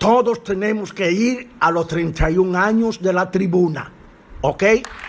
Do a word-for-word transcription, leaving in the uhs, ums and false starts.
todos tenemos que ir a los treinta y un años de la tribuna, ¿ok?